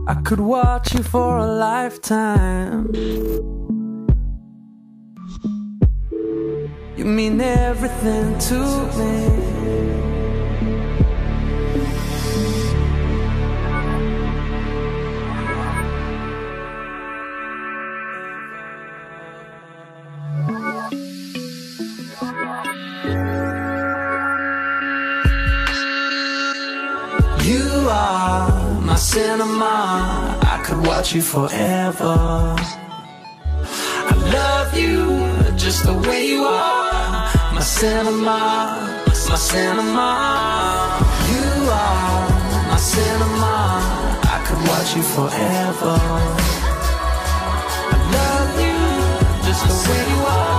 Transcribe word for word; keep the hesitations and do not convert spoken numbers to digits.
I could watch you for a lifetime. You mean everything to me. You are my cinema, I could watch you forever. I love you just the way you are, my cinema, my cinema. You are my cinema, I could watch you forever. I love you just the way you are.